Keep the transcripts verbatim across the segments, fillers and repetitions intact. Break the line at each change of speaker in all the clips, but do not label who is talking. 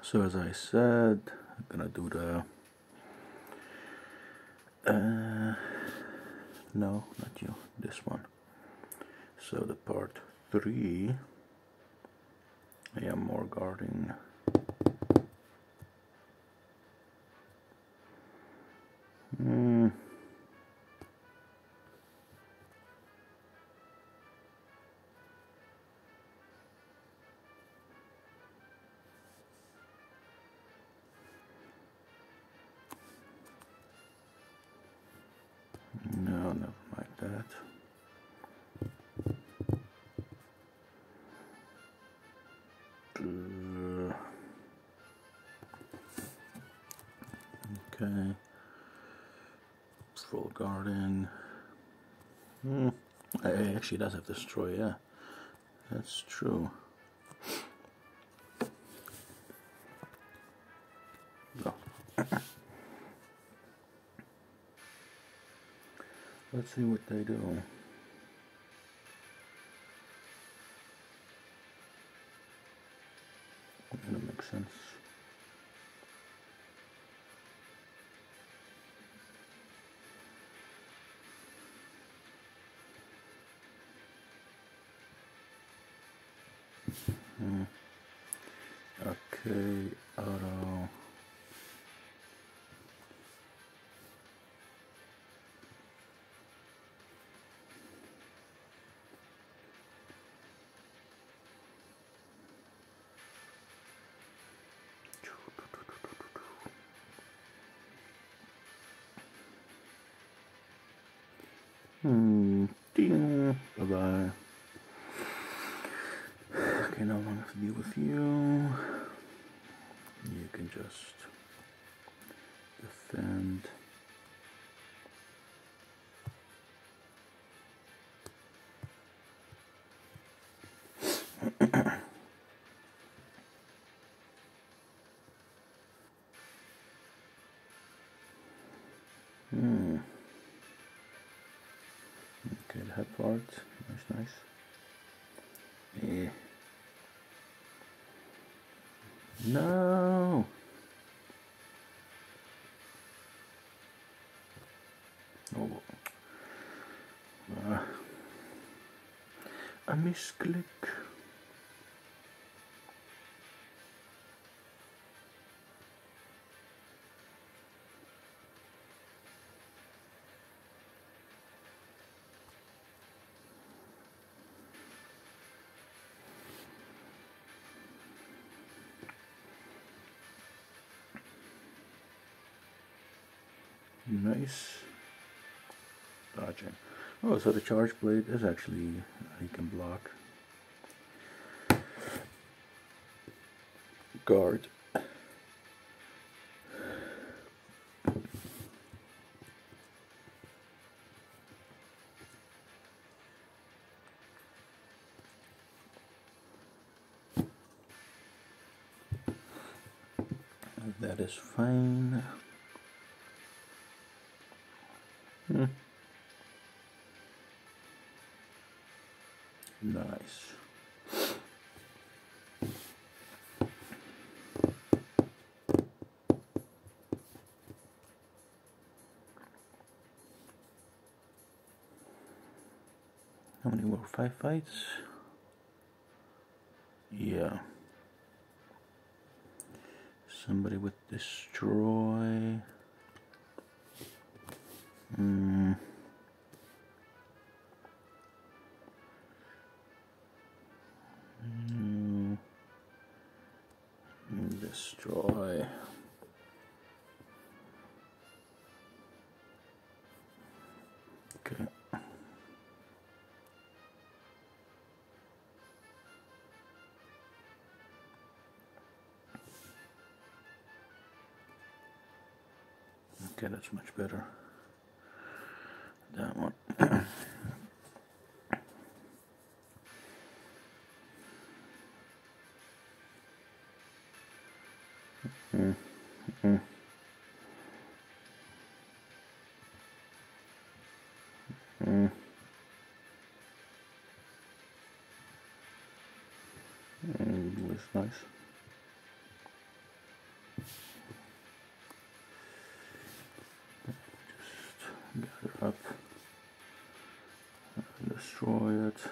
So as I said, I'm gonna do the uh, no, not you, this one. So the part three, I am more guarding. Hmm. No, never mind that. Uh, okay. Full garden. Hmm. It actually does have destroy, yeah. That's true. No. Let's see what they do. That makes sense. Hmm. Okay, auto. Hmm. Ding. Bye bye. Okay, no longer have to deal with you. You can just defend. Hmm. Okay, the head part. Nice, nice. Yeah. No. Oh. Uh, a misclick. Nice. Dodging. Oh, so the charge blade is actually, he can block. Guard. That is fine. Hmm. Nice. How many more? Five fights? Yeah. Somebody with destroy. Hmm. Mm. Destroy. Okay. Okay, that's much better. That one. mm. Mm. Mm. Mm. Was nice. destroy it.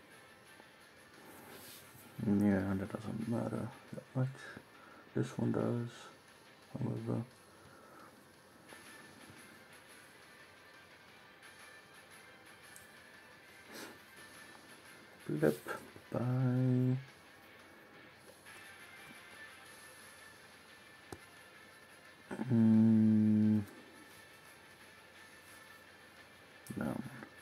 Yeah, that doesn't matter that much. This one does, however. Blip by. Mm. No.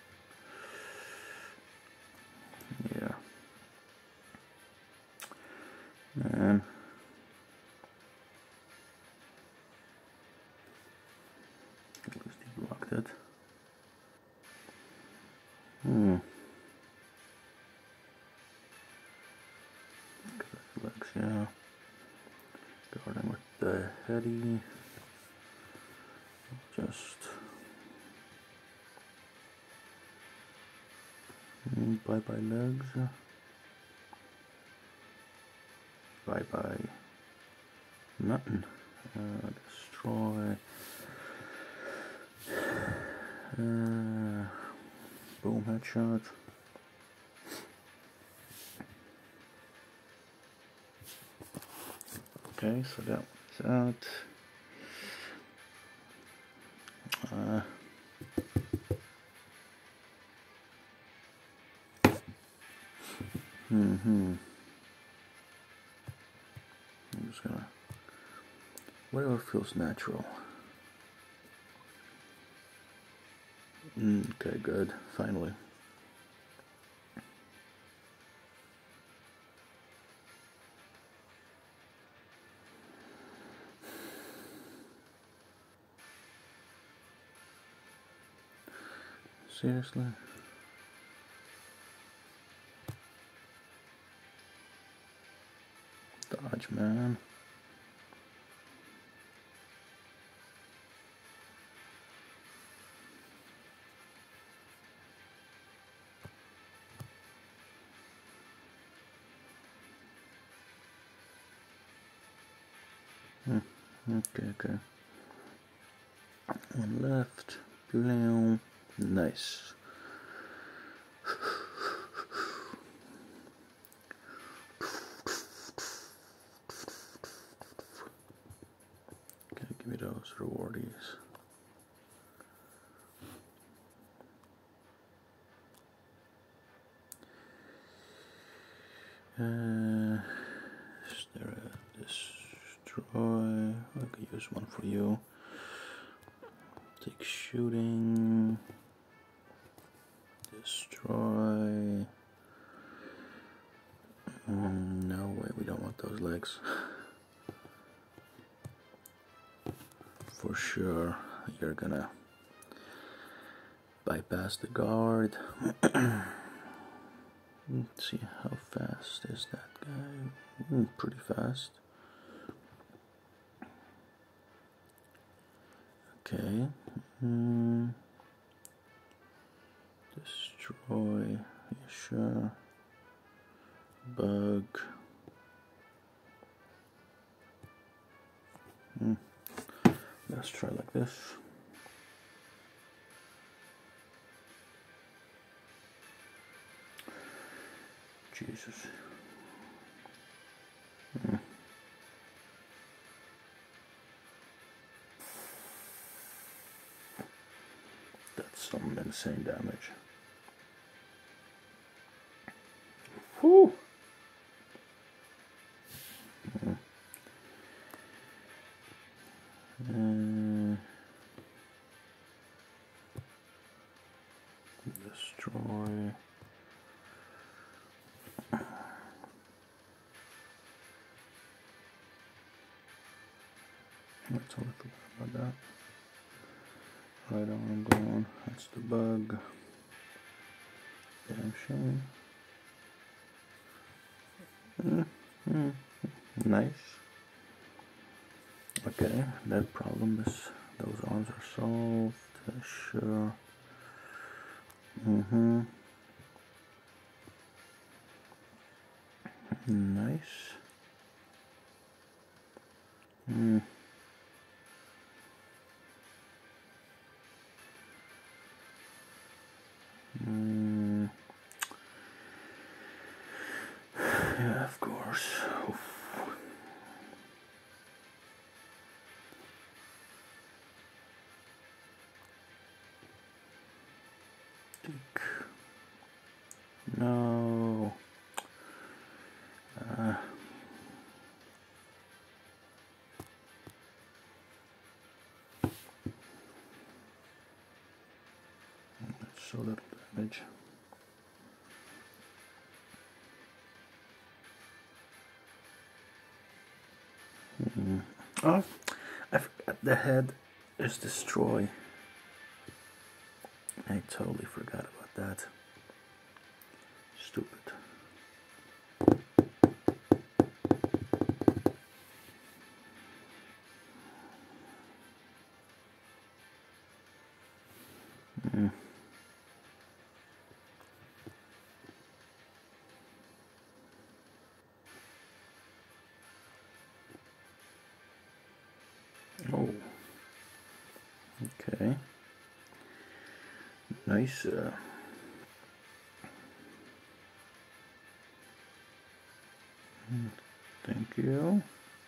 Yeah. Man. At least he blocked it. Hmm. Legs, yeah. Guarding with the heady. Just mm, bye bye legs. Bye bye. Nothing. Uh, destroy. Uh, boom, headshot. Okay, so that one's out. Uh, mm-hmm. I'm just gonna, whatever feels natural. Mm, okay, good. Finally. Seriously? Dodge, man. Hmm. Okay, okay. One left. Blam. Nice. Okay, give me those rewardies. Uh, is there a destroy? I could use one for you. Take shooting. Destroy. Mm, no way, we don't want those legs. For sure, you're gonna bypass the guard. Let's see, how fast is that guy? Mm, pretty fast. Okay. Mm. Destroy. Yeah, sure. Bug. Mm. Let's try like this. Jesus. Mm. That's some insane damage. Whew. Mm. Uh, destroy. I totally forgot about that. Right on, gone. That's the bug. Damn shame. Mm, mm, nice. Okay, that problem is, those arms are solved. Uh, sure. Mm-hmm. Nice. Mm. Mm. so little damage. Mm. Oh, I forgot the head is destroy. I totally forgot about that. Stupid. Mm. Oh, okay. Nice. Uh, thank you.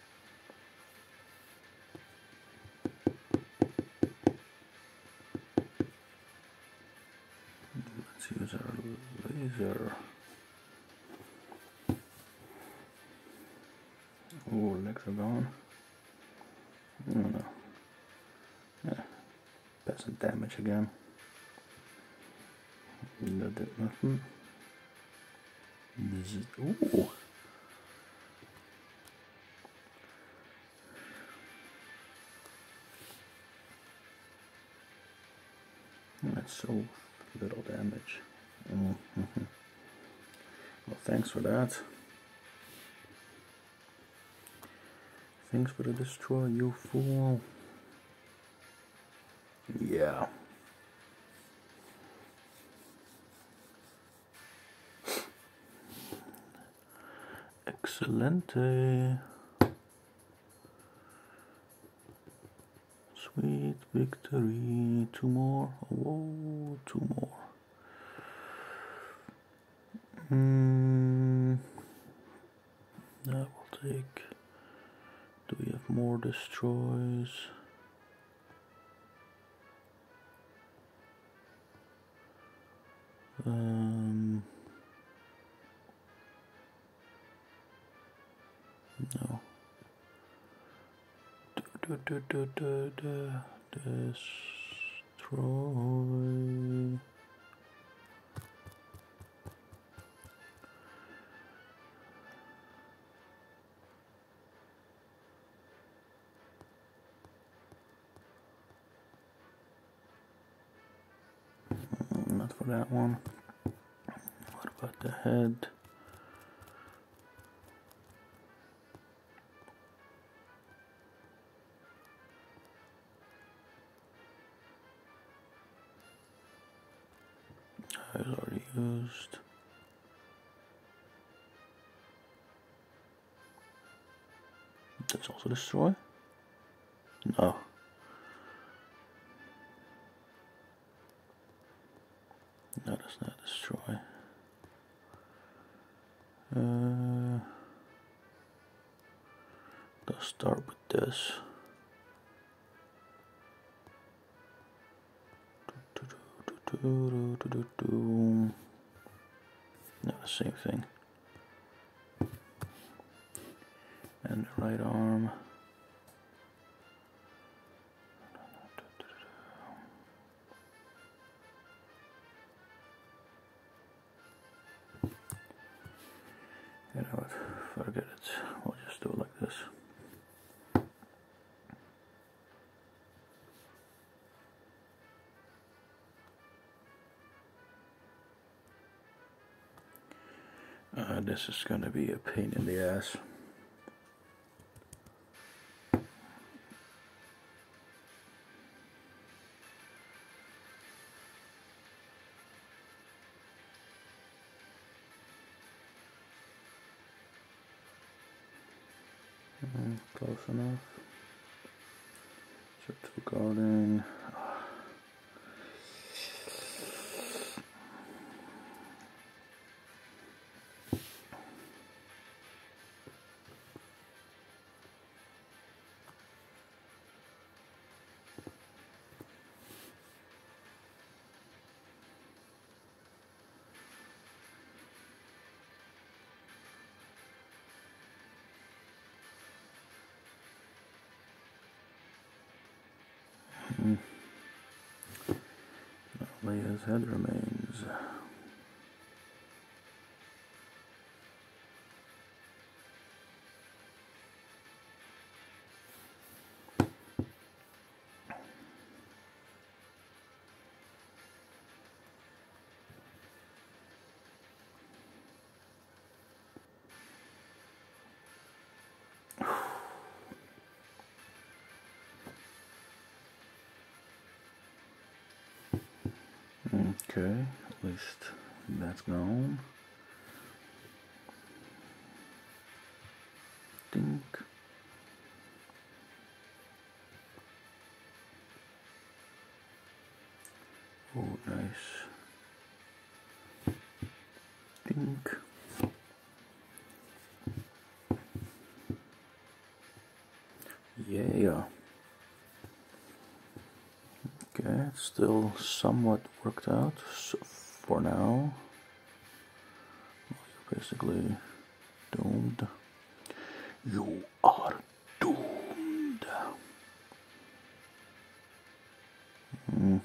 Let's use our laser. Oh, legs are gone. Oh no. Yeah. Peasant damage again. That did nothing. This is. Ooh. That's so little damage. Mm-hmm. Well, thanks for that. Thanks for the destroy, you fool. Yeah. Excelente. Sweet victory. Two more. Whoa, two more. Hmm. That will take. Do we have more destroys? Um. No. Do, do, do, do, do, destroy. Not for that one. What about the head? Is already used. That's also destroy? No. No, that's not destroy. Uh, let's start with this. No, the same thing. And the right arm. You know what? Forget it. We'll just do it like this. Uh, this is gonna be a pain in the ass. Mm, close enough. So two guarding. player's head remains. Okay, at least that's gone. Dink. Oh, nice. Dink. Yeah. Okay, it's still somewhat worked out so for now. You're basically doomed. You are doomed. Mm.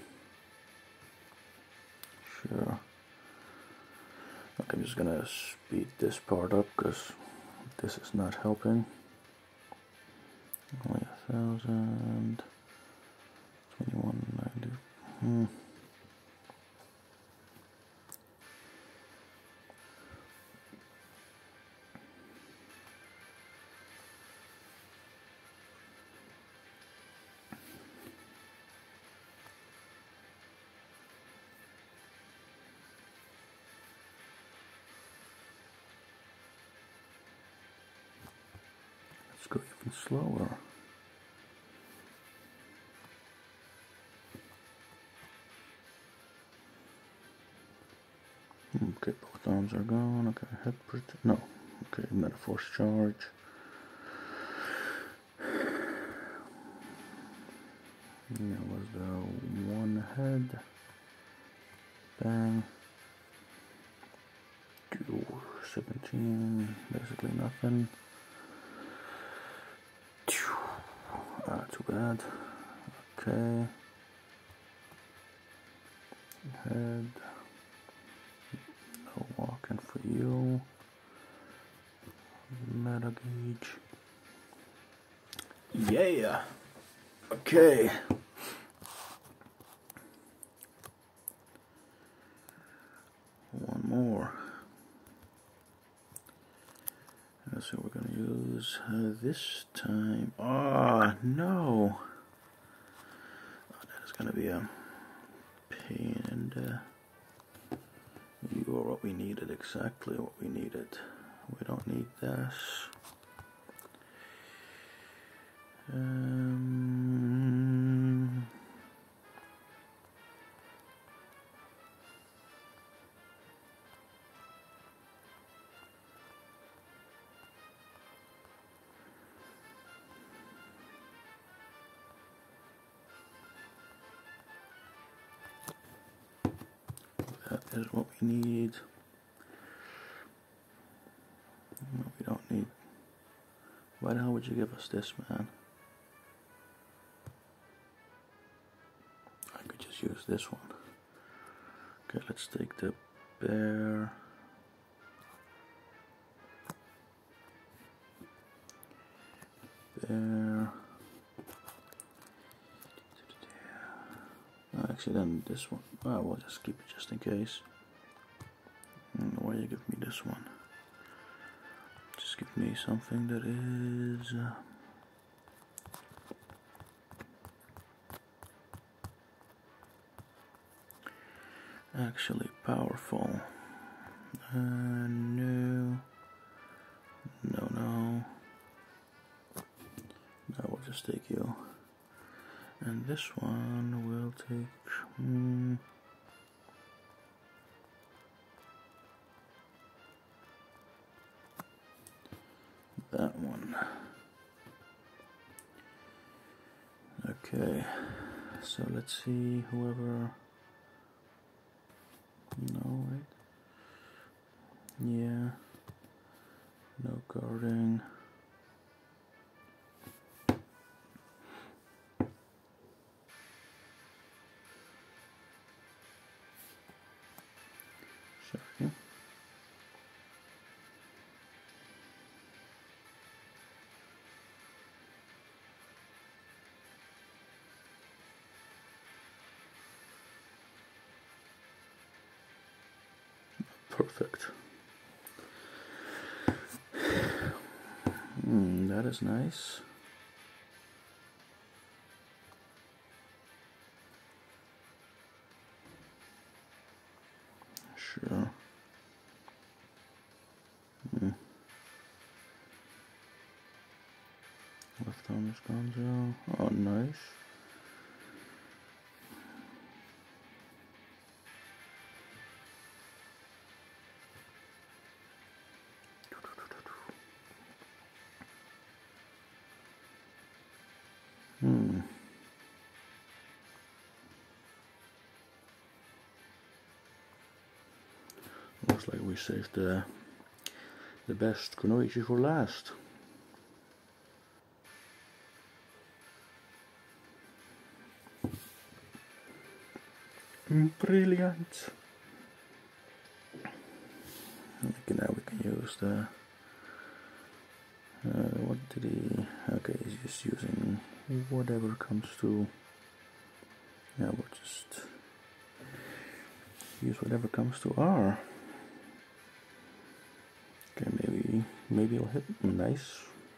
Sure. Okay, I'm just gonna speed this part up because this is not helping. Only a thousand. twenty-one ninety. Hmm. Let's go even slower. Okay, both arms are gone. Okay, head protect. No. Okay, Metaforce charge. That was the one head. Bang. seventeen. Basically nothing. Ah, too bad. Okay. Head. No walking for you. Meta gauge. Yeah. Okay. One more. That's what we're gonna use uh, this time. Ah, oh, no. Oh, that is gonna be a pain, and uh, you are what we needed, exactly what we needed. We don't need this. Um, that is what we need. No, we don't need. Why the hell would you give us this, man? I could just use this one. Okay, let's take the bear. Bear. Oh, actually, then this one. Oh, we'll just keep it just in case. And why do you give me this one? Just give me something that is. Uh, actually powerful. Uh, no. No, no. No, we'll just take you. And this one will take. Hmm, that one. Okay. So let's see whoever. No, wait. Yeah. No guarding. Perfect. Mm, that is nice. Sure. Mm. Left arm is gone. Oh, nice. Hmm. Looks like we saved the the best kunoichi for last. Brilliant. Okay, now we can use the. Uh, what did he? Okay, he's just using whatever comes to. Yeah, we'll just use whatever comes to R. Okay, maybe maybe it'll hit. Nice.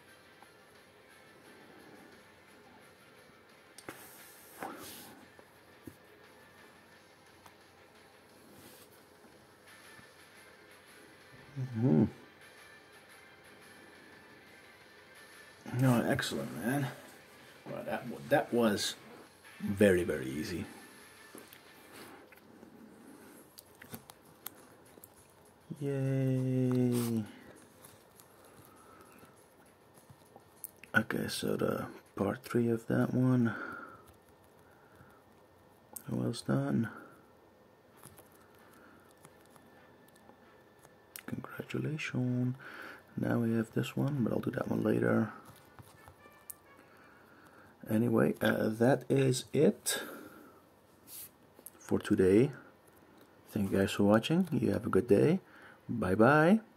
Mm-hmm. No, excellent, man. Well, that that was very very easy. Yay! Okay, so the part three of that one was done. Congratulations. Now we have this one, but I'll do that one later. Anyway, uh, that is it for today. Thank you guys for watching. You have a good day. Bye bye.